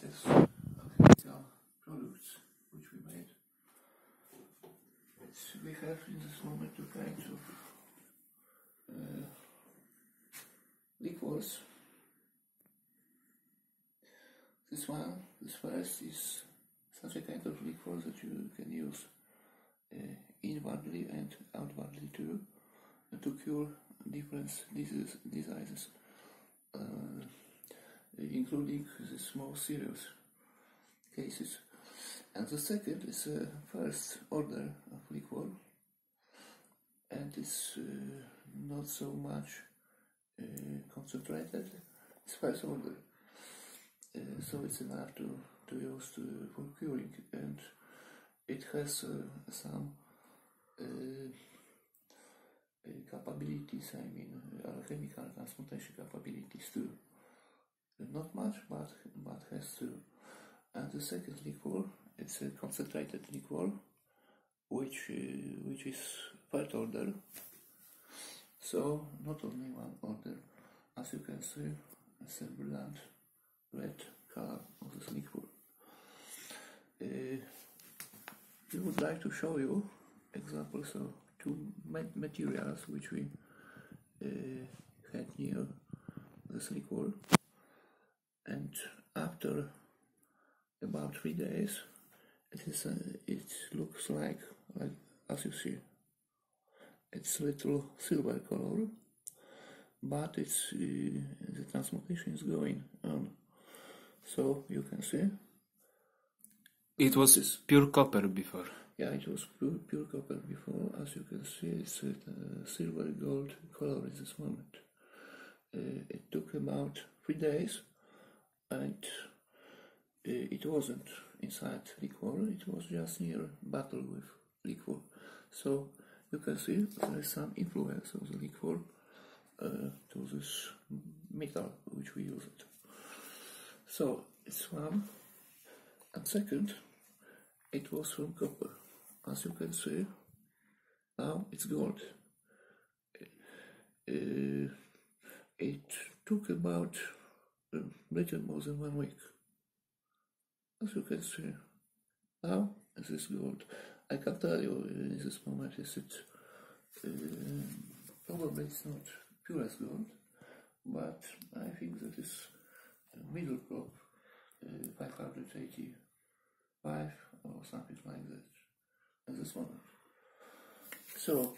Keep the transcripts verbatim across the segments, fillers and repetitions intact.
latest alchemical products which we made. It's, we have in this moment two kinds of uh, liquors. This one, this first, is such a kind of liquor that you can use uh, inwardly and outwardly too, uh, to cure different diseases, diseases uh, including the more serious cases. And the second is a first order of liquor, and it's uh, not so much uh, concentrated. It's first order, uh, so it's enough to, to use to, for curing, and it has uh, some uh, uh, capabilities, I mean uh, alchemical transmutation capabilities too. Not much, but, but has to. And the second liquor, it's a concentrated liquor, which uh, which is third order. So not only one order. As you can see, it's a brilliant red color of this liquor. Uh, we would like to show you examples of two materials which we uh, had near this liquor. And after about three days, it is uh, it looks like like as you see, it's little silver color, but it's uh, the transmutation is going on. So you can see it was this pure copper before. Yeah, it was pure, pure copper before. As you can see, it's a uh, silver gold color at this moment. Uh, it took about three days. And uh, it wasn't inside liquor, it was just near battle with liquor. So you can see there is some influence of the liquor uh, to this metal which we used. So it's one, and second, it was from copper. As you can see, now it's gold. Uh, it took about a little more than one week. As you can see, now this is gold. I can tell you in this moment is it uh, probably it's not pure as gold, but I think that is middle crop uh, five hundred eighty-five or something like that at this moment. So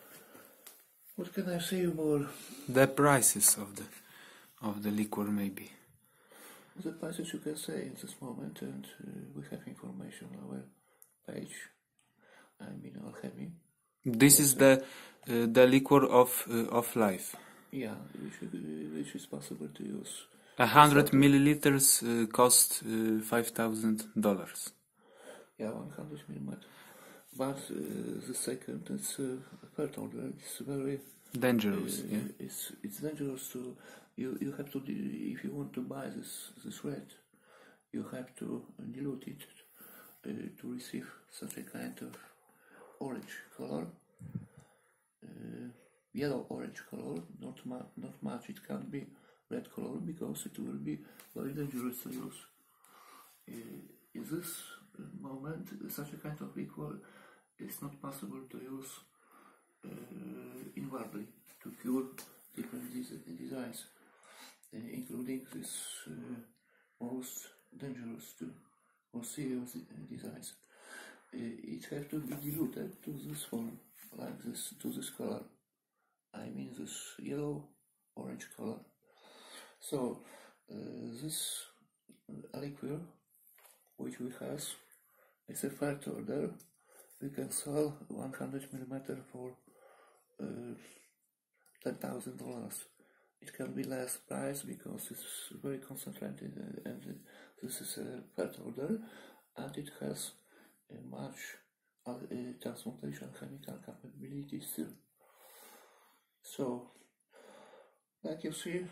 what can I say more? The prices of the of the liquor, maybe. The prices you can say at this moment, and uh, we have information on our page. I mean alchemy. This is the uh, the liquor of uh, of life. Yeah, which, which is possible to use. A hundred milliliters uh, cost uh, five thousand dollars. Yeah, one hundred millimeter. But uh, the second, it's uh, third order. It's very dangerous. Uh, yeah, it's it's dangerous to. You, you have to, if you want to buy this, this red, you have to dilute it uh, to receive such a kind of orange color, uh, yellow-orange color, not, mu not much, it can't be red color because it will be very dangerous to use. Uh, in this moment, such a kind of liquor is not possible to use uh, inwardly to cure different diseases. Uh, including this uh, most dangerous to or serious disease. Uh, it has to be diluted to this form, like this, to this color. I mean this yellow orange color. So uh, this liquor which we have is a third order. We can sell one hundred milliliters for uh, ten thousand dollars. It can be less price because it's very concentrated, uh, and uh, this is a third order, and it has a much uh, uh, transmutation chemical capabilities too. So, like you see,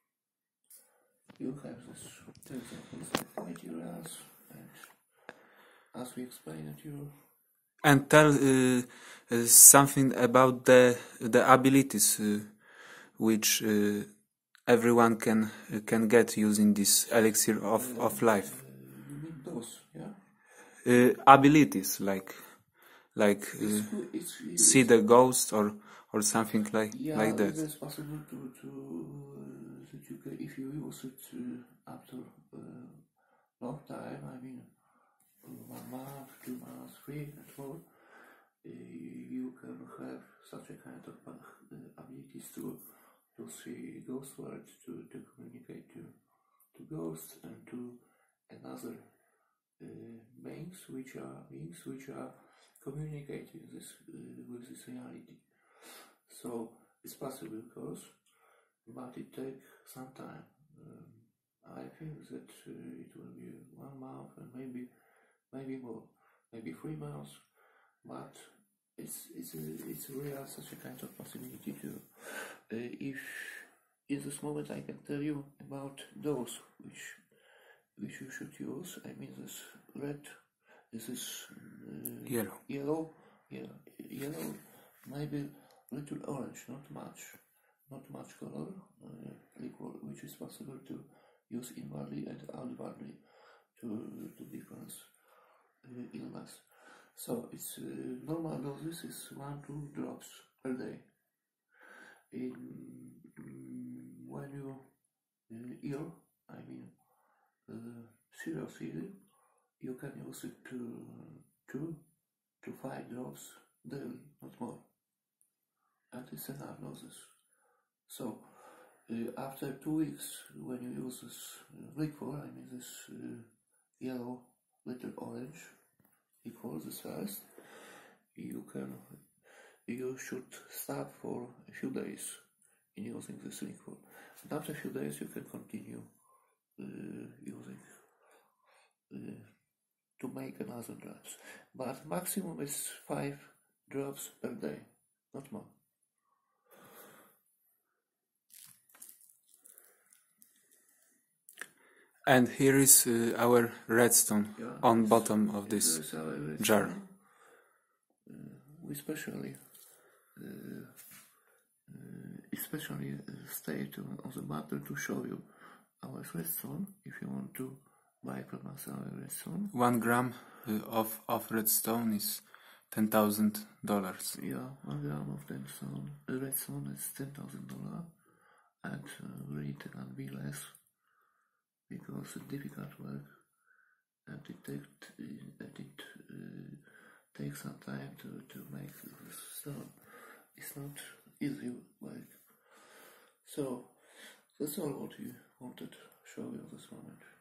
you have this examples of materials, and as we explained to you. And tell uh, uh, something about the the abilities uh, which uh, everyone can uh, can get using this elixir of, Uh, of life. Uh, you mean those, yeah? Uh, abilities like like uh, It's, good- it's, it's, see the ghost or or something like yeah, like that. it is possible to, to uh, that you can, if you use it uh, after a uh, long time, I mean uh, one month, two months, three, and four, uh, you can have such a kind of uh, abilities to to see ghost words, to, to communicate to, to ghosts and to another uh, beings which are beings which are communicating this uh, with this reality. So it's possible, of course, but it takes some time. Um, I think that uh, it will be one month and maybe maybe more, maybe three months, but it's it's a, it's a real such a kind of possibility to. Uh, if in this moment I can tell you about those which which you should use. I mean this red, this is uh, Yellow. yellow, yeah, yellow, maybe little orange, not much, not much color, uh, liquid, which is possible to use inwardly and outwardly to to different uh, illness. So it's uh, normal doses is one two drops per day. In mm, when you uh, ill, I mean uh, seriously, you can use it to two to five drops daily, not more. And it's enough doses. So uh, after two weeks, when you use this uh, liquor, I mean this uh, yellow little orange liquor, this first, you can you should stop for a few days in using this liquor. And after a few days, you can continue uh, using uh, to make another drops. But maximum is five drops per day, not more. And here is uh, our redstone Yeah, on this- bottom of this this is our redstone. jar. Uh, we especially uh, uh, especially uh, stayed on, on the button to show you our redstone. If you want to buy from us our redstone, One gram uh, of of redstone is ten thousand dollars. yeah, one gram of redstone, uh, redstone is ten thousand dollars, and uh, really it can be less because it's difficult work and it takes uh, and it uh, takes some time to to make this stone. It's not easy work. So that's all what we wanted to show you this moment.